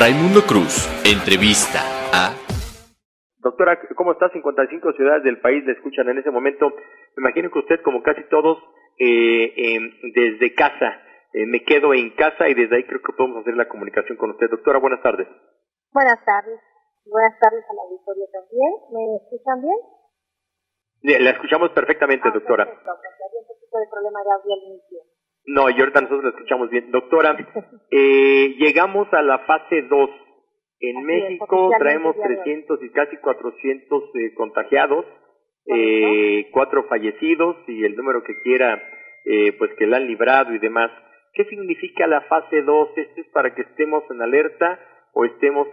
Raimundo Cruz, entrevista a... Doctora, ¿cómo está? 55 ciudades del país le escuchan en ese momento. Me imagino que usted, como casi todos, desde casa, me quedo en casa y desde ahí creo que podemos hacer la comunicación con usted. Doctora, buenas tardes. Buenas tardes. Buenas tardes a la auditorio también. ¿Me escuchan bien? La escuchamos perfectamente, doctora. Perfecto, porque había un poquito de problema de audio al inicio. No, y ahorita nosotros la escuchamos bien. Doctora, llegamos a la fase 2. En Así México es, traemos 300 y casi 400 contagiados, 4 fallecidos y el número que quiera, pues que la han librado y demás. ¿Qué significa la fase 2? ¿Esto es para que estemos en alerta o estemos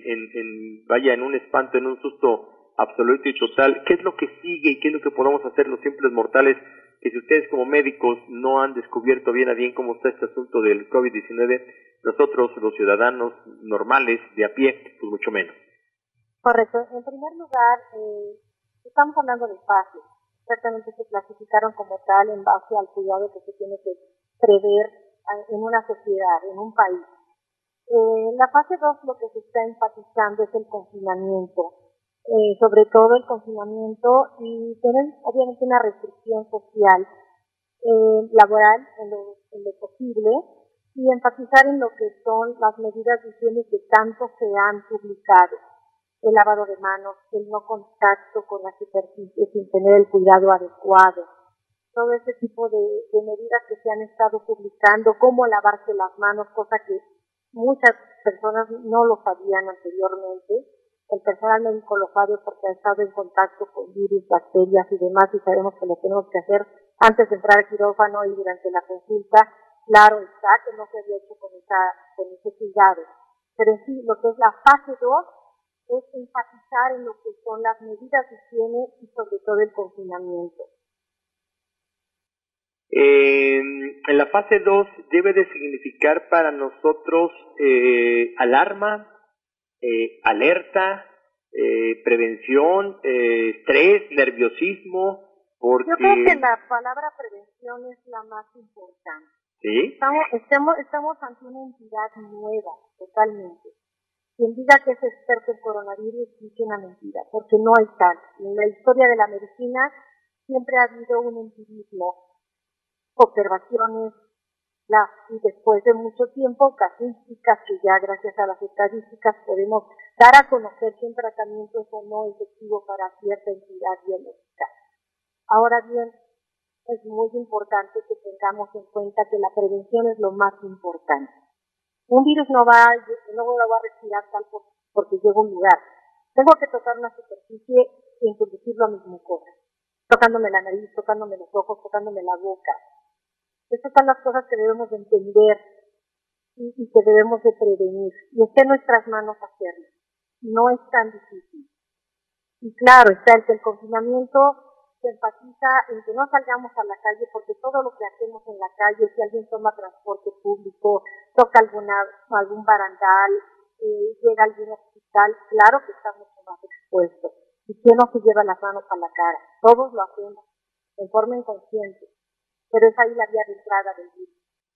en un espanto, en un susto absoluto y total? ¿Qué es lo que sigue y qué es lo que podemos hacer los simples mortales? Que si ustedes como médicos no han descubierto bien a bien cómo está este asunto del COVID-19, nosotros, los ciudadanos normales, de a pie, pues mucho menos. Correcto. En primer lugar, estamos hablando de fases. Ciertamente se clasificaron como tal en base al cuidado que se tiene que prever en una sociedad, en un país. La fase 2 lo que se está enfatizando es el confinamiento. Sobre todo el confinamiento y tener obviamente una restricción social, laboral en lo posible y enfatizar en lo que son las medidas de higiene que tanto se han publicado, el lavado de manos, el no contacto con las superficies sin tener el cuidado adecuado, todo ese tipo de medidas que se han estado publicando, cómo lavarse las manos, cosa que muchas personas no lo sabían anteriormente. El personal médico lo sabe porque ha estado en contacto con virus, bacterias y demás y sabemos que lo tenemos que hacer antes de entrar al quirófano y durante la consulta. Claro está que no se había hecho con ese cuidado. Pero en sí, lo que es la fase 2 es enfatizar en lo que son las medidas de higiene y sobre todo el confinamiento. En la fase 2 debe de significar para nosotros alarma, alerta, prevención, estrés, nerviosismo, porque... Yo creo que la palabra prevención es la más importante. ¿Sí? Estamos ante una entidad nueva, totalmente. Quien diga que es experto en coronavirus dice una mentira, porque no hay tal. En la historia de la medicina siempre ha habido un empirismo, observaciones, y después de mucho tiempo, casuísticas que ya gracias a las estadísticas podemos dar a conocer si un tratamiento es o no efectivo para cierta entidad biológica. Ahora bien, es muy importante que tengamos en cuenta que la prevención es lo más importante. Un virus no lo va a respirar tal porque llega a un lugar. Tengo que tocar una superficie e introducirlo a mis mucosas, tocándome la nariz, tocándome los ojos, tocándome la boca. Estas son las cosas que debemos de entender y que debemos de prevenir. Y está en nuestras manos hacerlo. No es tan difícil. Y claro, está el confinamiento se enfatiza en que no salgamos a la calle porque todo lo que hacemos en la calle, si alguien toma transporte público, toca algún barandal, llega a algún hospital, claro que está mucho más expuesto. ¿Y quién no se lleva las manos a la cara? Todos lo hacemos, en forma inconsciente. Pero es ahí la vía de entrada del virus.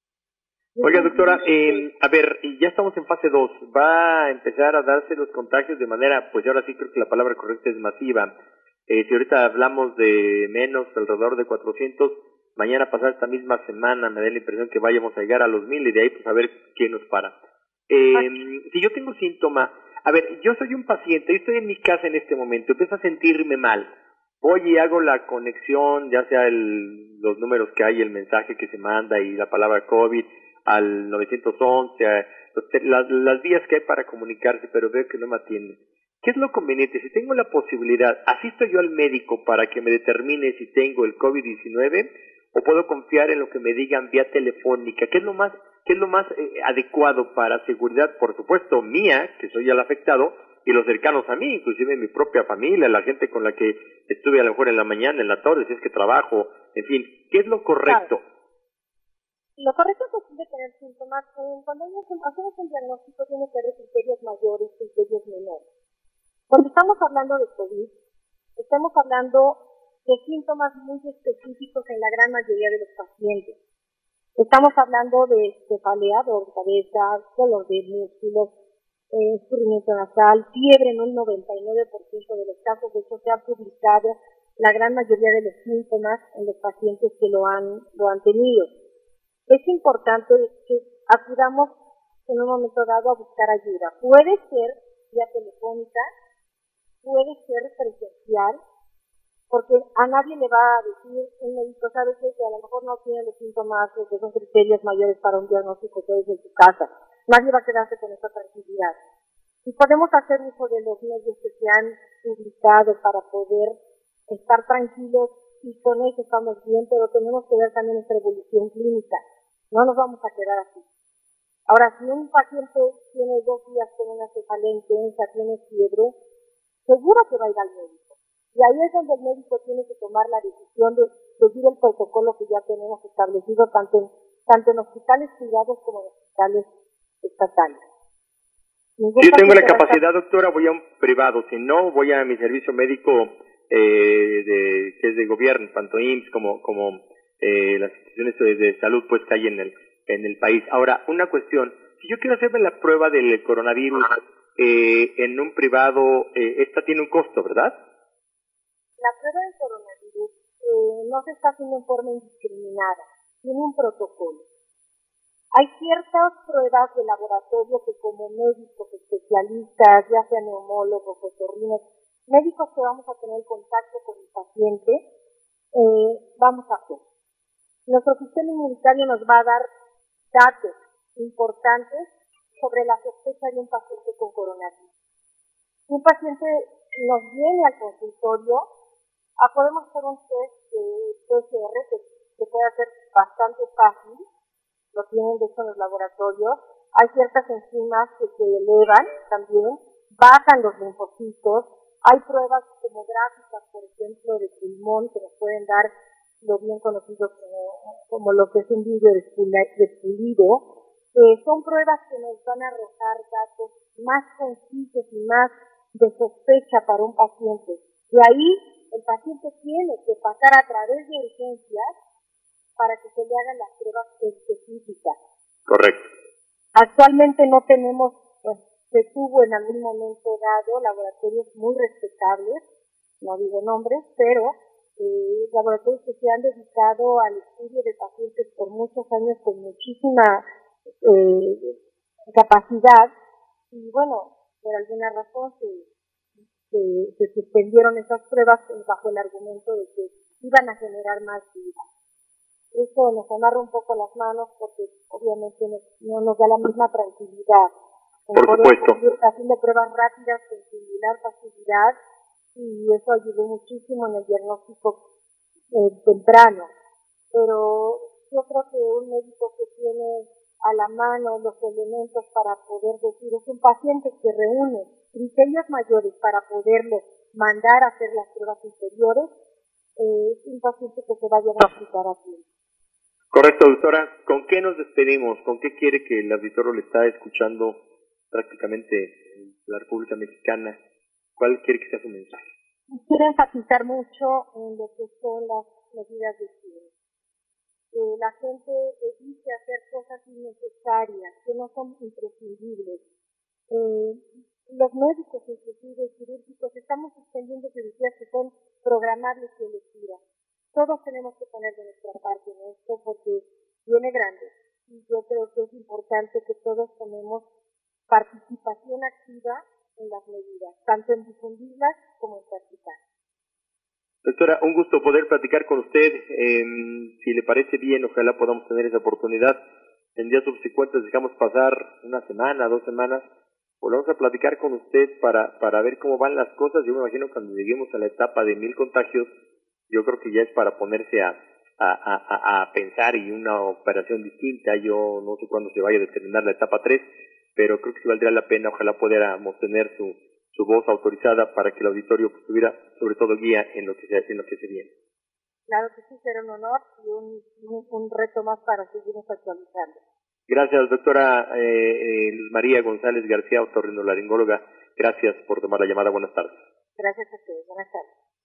Oiga, doctora, a ver, ya estamos en fase 2, va a empezar a darse los contagios de manera, pues ahora sí creo que la palabra correcta es masiva. Si ahorita hablamos de menos, alrededor de 400, mañana pasada esta misma semana me da la impresión que vayamos a llegar a los 1000 y de ahí pues a ver quién nos para. Si yo tengo síntomas, a ver, yo soy un paciente, yo estoy en mi casa en este momento, empiezo a sentirme mal. Voy y hago la conexión, ya sea los números que hay, el mensaje que se manda y la palabra COVID al 911, las vías que hay para comunicarse, pero veo que no me atienden. ¿Qué es lo conveniente? Si tengo la posibilidad, ¿asisto yo al médico para que me determine si tengo el COVID-19 o puedo confiar en lo que me digan vía telefónica? ¿Qué es lo más adecuado para seguridad, por supuesto, mía, que soy el afectado, y los cercanos a mí, inclusive mi propia familia, la gente con la que estuve a lo mejor en la mañana, en la tarde, si es que trabajo, en fin, ¿qué es lo correcto? Claro. Lo correcto es decir de tener síntomas. Cuando hacemos un diagnóstico tiene que haber criterios mayores y criterios menores. Cuando estamos hablando de COVID, estamos hablando de síntomas muy específicos en la gran mayoría de los pacientes. Estamos hablando de cefalea, dolor de cabeza, dolor de músculos, escurrimiento nasal, fiebre en un 99% de los casos. De hecho, se ha publicado la gran mayoría de los síntomas en los pacientes que lo han tenido. Es importante que acudamos en un momento dado a buscar ayuda. Puede ser vía telefónica, puede ser presencial, porque a nadie le va a decir un médico, sabe que a lo mejor no tiene los síntomas, que son criterios mayores para un diagnóstico que es en su casa. Nadie va a quedarse con esa tranquilidad. Y podemos hacer uso de los medios que se han publicado para poder estar tranquilos, y con eso estamos bien, pero tenemos que ver también nuestra evolución clínica. No nos vamos a quedar así. Ahora, si un paciente tiene 2 días con una cefalea intensa, tiene fiebre, seguro que va a ir al médico. Y ahí es donde el médico tiene que tomar la decisión de seguir el protocolo que ya tenemos establecido tanto en hospitales privados como en hospitales estatales. Si yo tengo la capacidad, doctora, voy a un privado. Si no, voy a mi servicio médico que es de gobierno, tanto IMSS como las instituciones de salud pues que hay en el país. Ahora, una cuestión, si yo quiero hacerme la prueba del coronavirus en un privado, esta tiene un costo, ¿verdad? La prueba del coronavirus no se está haciendo en forma indiscriminada, tiene un protocolo. Hay ciertas pruebas de laboratorio que como médicos especialistas, ya sean neumólogos, otorrinos, médicos que vamos a tener contacto con el paciente, vamos a hacer. Nuestro sistema inmunitario nos va a dar datos importantes sobre la sospecha de un paciente con coronavirus. Si un paciente nos viene al consultorio, podemos hacer un test de PCR que puede ser bastante fácil, lo tienen de hecho en los laboratorios. Hay ciertas enzimas que se elevan también, bajan los linfocitos. Hay pruebas tomográficas, por ejemplo, de pulmón, que nos pueden dar lo bien conocido como lo que es un vídeo despulido. Son pruebas que nos van a arrojar datos más concisos y más de sospecha para un paciente. De ahí, el paciente tiene que pasar a través de urgencias para que se le hagan las pruebas específicas. Correcto. Actualmente no tenemos, se tuvo en algún momento dado laboratorios muy respetables, no digo nombres, pero laboratorios que se han dedicado al estudio de pacientes por muchos años con muchísima capacidad, y bueno, por alguna razón se suspendieron esas pruebas bajo el argumento de que iban a generar más vida. Eso nos amarra un poco las manos porque obviamente no nos da la misma tranquilidad. Por supuesto. Haciendo pruebas rápidas con similar facilidad, y eso ayudó muchísimo en el diagnóstico temprano. Pero yo creo que un médico que tiene a la mano los elementos para poder decir, es un paciente que reúne criterios mayores para poderle mandar a hacer las pruebas inferiores, es un paciente que se va a diagnosticar a tiempo. Correcto, doctora. ¿Con qué nos despedimos? ¿Con qué quiere que el auditorio le está escuchando prácticamente en la República Mexicana? ¿Cuál quiere que sea su mensaje? Quiero enfatizar mucho en lo que son las medidas de higiene. La gente evite hacer cosas innecesarias, que no son imprescindibles. Los médicos, inclusive quirúrgicos, estamos suspendiendo cirugías que son programables y electivas. Todos tenemos que poner de nuestra parte en esto porque viene grande, y yo creo que es importante que todos tomemos participación activa en las medidas, tanto en difundirlas como en practicar. Doctora, un gusto poder platicar con usted. Si le parece bien, ojalá podamos tener esa oportunidad. En días subsecuentes dejamos pasar una semana, 2 semanas, volvamos a platicar con usted para ver cómo van las cosas. Yo me imagino cuando lleguemos a la etapa de 1000 contagios, yo creo que ya es para ponerse a pensar y una operación distinta. Yo no sé cuándo se vaya a determinar la etapa 3, pero creo que sí valdría la pena, ojalá pudiéramos tener su voz autorizada para que el auditorio pues, tuviera sobre todo guía en lo que se viene. Claro que sí, será un honor y un reto más para seguirnos actualizando. Gracias, doctora Luz María González García, otorrinolaringóloga. Gracias por tomar la llamada. Buenas tardes. Gracias a ustedes. Buenas tardes.